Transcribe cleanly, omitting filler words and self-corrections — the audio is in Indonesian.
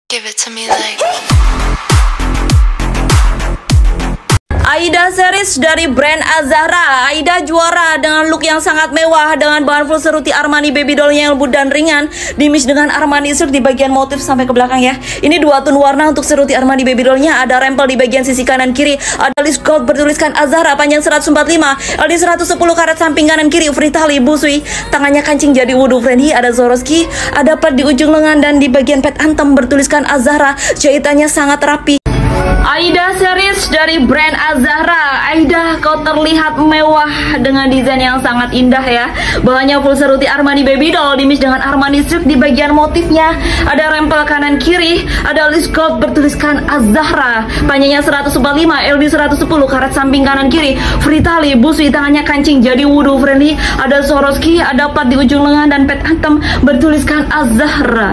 Give it to me like. Aida series dari brand Azahra. Aida juara dengan look yang sangat mewah dengan bahan full seruti Armani baby dollnya yang lembut dan ringan, dimix dengan Armani silk di bagian motif sampai ke belakang ya. Ini dua tone warna untuk seruti Armani baby dollnya. Ada rempel di bagian sisi kanan kiri. Ada list gold bertuliskan Azahra panjang 145, LD 110 karat samping kanan kiri, free tali busui. Tangannya kancing jadi wudu friendly. Ada Swarovski, ada pad di ujung lengan dan di bagian pad antem bertuliskan Azahra. Jahitannya sangat rapi. Aida series dari brand Azahra. Aida, kau terlihat mewah dengan desain yang sangat indah ya. Bahannya full seruti Armani baby doll, dimix dengan Armani silk di bagian motifnya. Ada rempel kanan kiri, ada list gold bertuliskan Azahra. Panjangnya 145, LD 110 karat samping kanan kiri, free tali busui. Tangannya kancing jadi wudu friendly. Ada Swarovski, ada pad di ujung lengan dan pad antem bertuliskan Azahra.